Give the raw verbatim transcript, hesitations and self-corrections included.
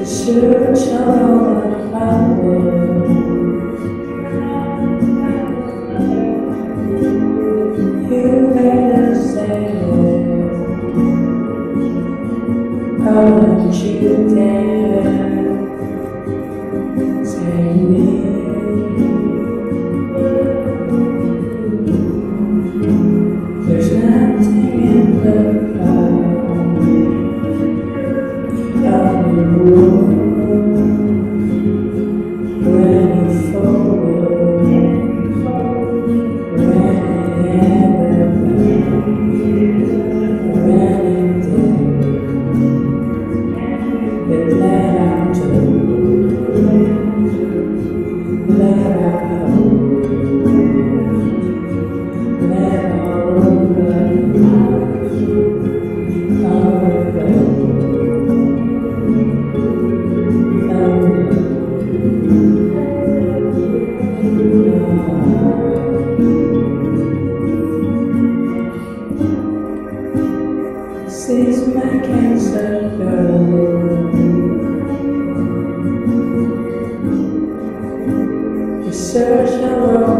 search of all the power. You made us say, how don't you dare say me? There's nothing in the cloud of the world ready forward, ready ever, ready dead. But let out to let out let all over She's my cancer girl. The search of